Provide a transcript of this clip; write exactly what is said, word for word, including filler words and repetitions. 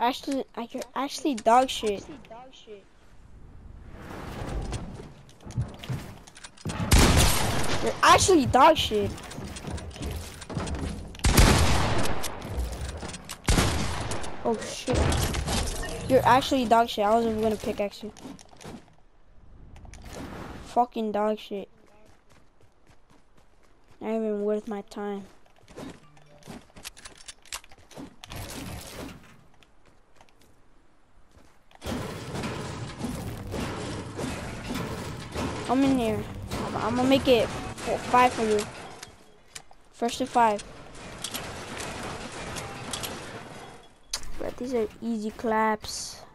actually, like, you're actually dog shit. You're actually dog shit. Oh shit. You're actually dog shit. I wasn't gonna pickaxe you. Fucking dog shit. Not even worth my time. Come in here. I'm, I'm gonna make it four, five for you. First to five. But these are easy claps.